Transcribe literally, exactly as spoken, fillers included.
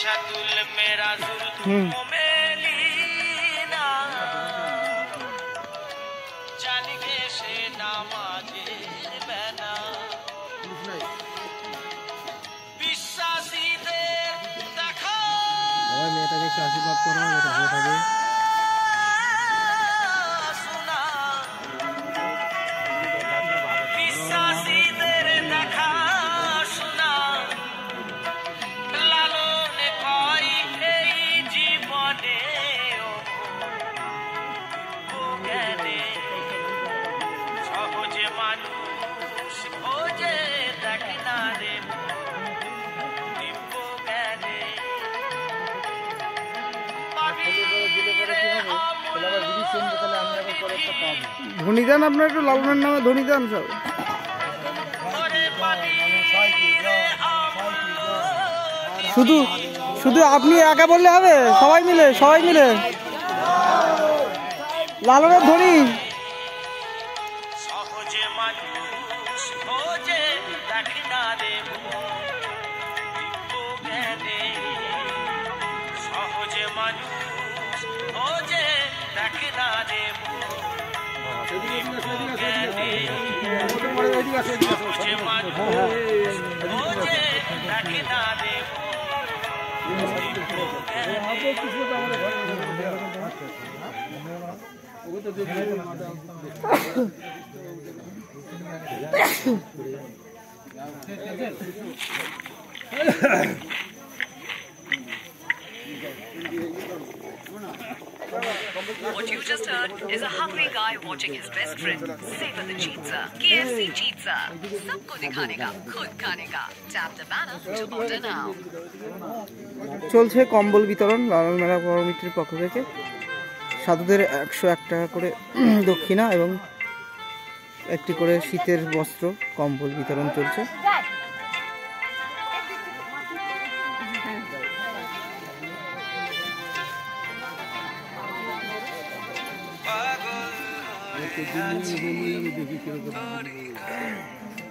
মেয়েটাকে একটু আশীর্বাদ করো, এটা হয়ে থাকে। ধনী দেন, আপনার একটু লালনের নামে ধনী দেন সব। শুধু শুধু আপনি একা বললে হবে? সবাই মিলে সবাই মিলে লালনের ধনী। What you just heard is a hungry guy watching his best friend savor the pizza. K F C pizza. Sabko dikhane ka, khud khane ka. Tap the banner to order now. চলছে কম্বল বিতরণ লালন মেলা কমিটির পক্ষ থেকে। সাধুদের একশো এক টাকা করে দক্ষিণা এবং একটি করে শীতের বস্ত্র কম্বল বিতরণ চলছে। দেখি